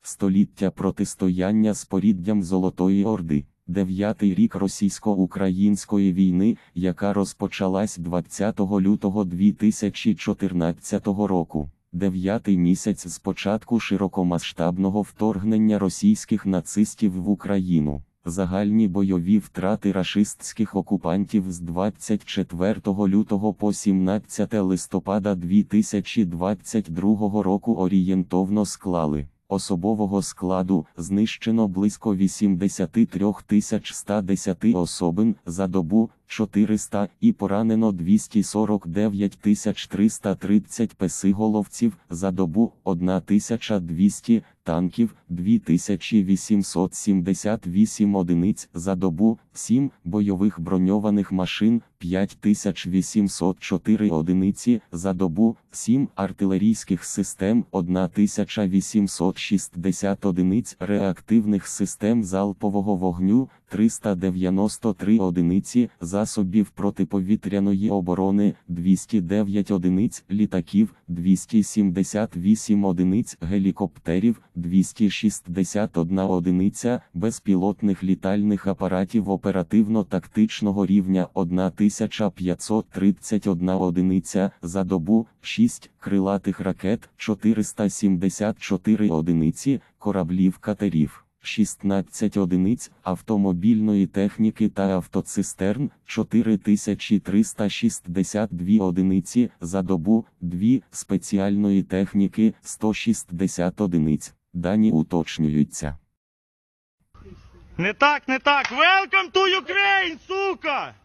Століття протистояння з поріддям Золотої Орди. 9-й рік російсько-української війни, яка розпочалась 20 лютого 2014 року. 9-й місяць з початку широкомасштабного вторгнення російських нацистів в Україну. Загальні бойові втрати рашистських окупантів з 24 лютого по 17 листопада 2022 року орієнтовно склали: особового складу знищено близько 83 110 особин за добу, 400, і поранено 249 330 песиголовців за добу, 1200, танків, 2878 одиниць за добу, 7 бойових броньованих машин, 5804 одиниці за добу, 7 артилерійських систем, 1860 одиниць реактивних систем залпового вогню, 393 одиниці засобів протиповітряної оборони, 209 одиниць літаків, 278 одиниць гелікоптерів, 261 одиниця безпілотних літальних апаратів оперативно-тактичного рівня, 1531 одиниця за добу, 6 крилатих ракет, 474 одиниці кораблів-катерів. 16 одиниць автомобільної техніки та автоцистерн, 4362 одиниці за добу, 2 спеціальної техніки, 160 одиниць. Дані уточнюються. Не так, не так. Welcome to Ukraine, сука!